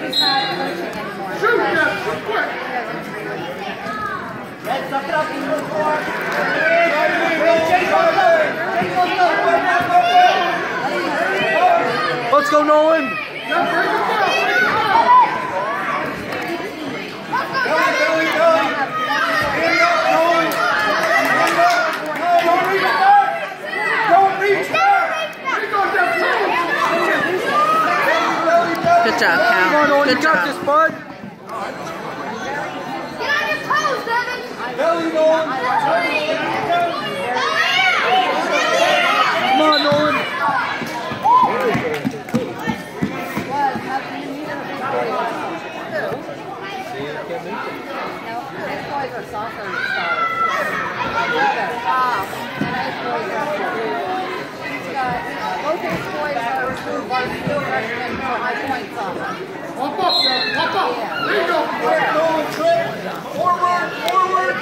he's not coaching anymore. Shoot them! Quick! Let's suck it up and move forward. Let's go, Nolan! Good job, Cal. Good job. This, bud. Get on your toes, Devin! Belly, Nolan. Come on, Nolan. Both his boys are varsity freshmen for high points on them. Pop up, Devin. Pop up. There you go. Nolan, trip. Forward, forward.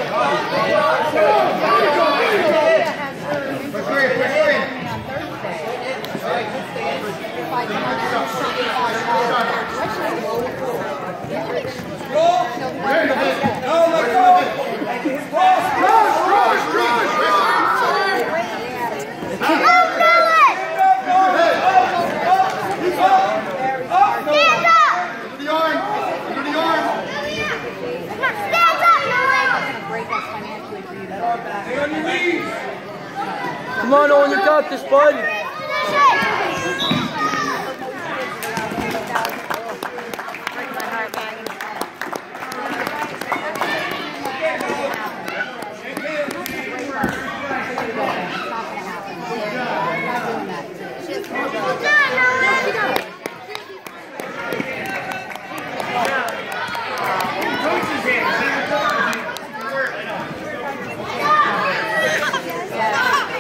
Come on, Owen, you got this, bud.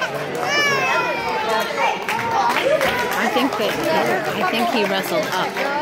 I think he wrestled up.